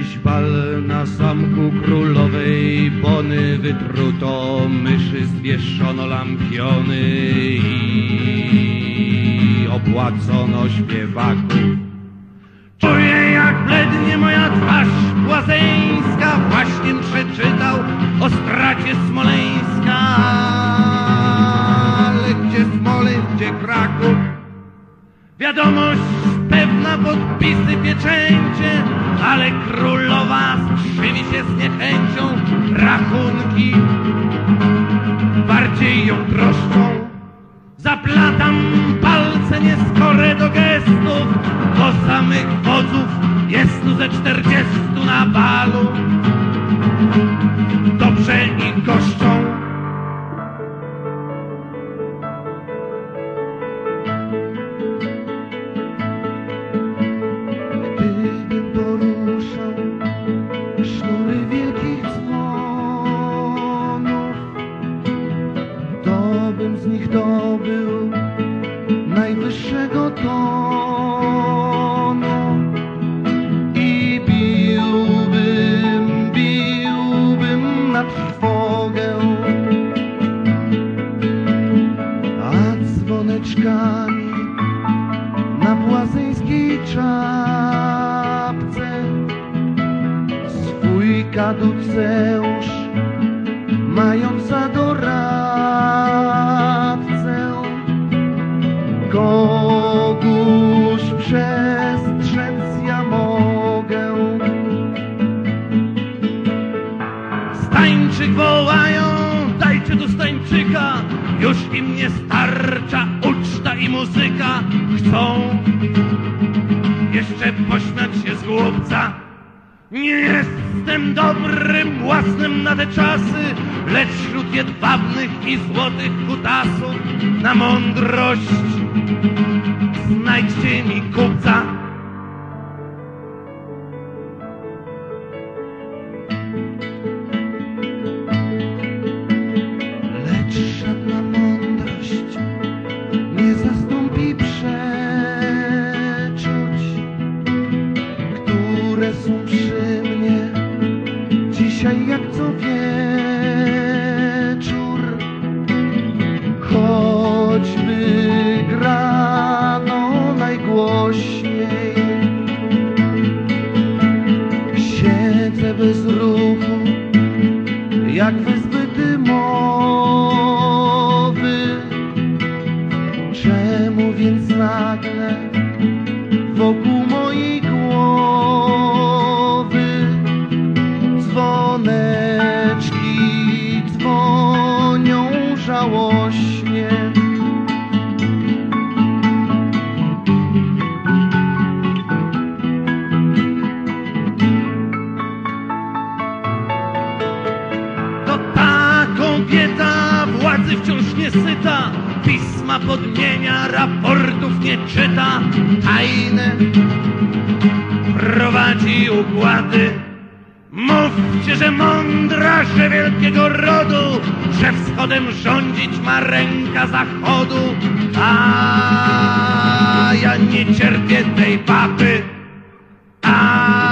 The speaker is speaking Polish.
Kiedyś bal na zamku królowej Bony, wytruto myszy, zwieszono lampiony i opłacono śpiewaków. Czuję, jak blednie moja twarz błazeńska, właśnie przeczytał o stracie Smoleńska. Ale gdzie Smoleń, gdzie Kraków? Wiadomość pewna, podpisy, pieczęcie, ale królowa skrzywi się z niechęcią. Rachunki bardziej ją troszczą. Zaplatam palce nieskore do gestów, do samych wodzów jest tu ze 40 na balu. Dobrze ich goszczą. Gdybym poruszał sznury wielkich dzwonów, to bym z nich dobył najwyższego tonu i biłbym na trwogę, a dzwoneczkami na błazeńskiej czapce swój kaduceusz mając za doradcę, kogóż przestrzec ja mogę. Stańczyk wołają, dajcie tu Stańczyka, już im nie starcza uczta i muzyka. Chcą jeszcze pośmiać się z głupca. Nie jestem dobrym własnym na te czasy, lecz wśród jedwabnych i złotych kutasów na mądrość znajdźcie mi kupca. Lecz żadna mądrość nie zastąpi przeczuć, które są przy mnie dzisiaj jak co wieczór. Choćby grano najgłośniej, siedzę bez ruchu jak wyzbyty mowy. Czemu więc nagle wokół mojej głowy dzwoneczki dzwonią żałośnie? To ta kobieta władzy wciąż niesyta, pisma podmienia, raportów nie czyta, tajne prowadzi układy. Mówcie, że mądra, że wielkiego rodu, że wschodem rządzić ma ręka zachodu, a ja nie cierpię tej papy.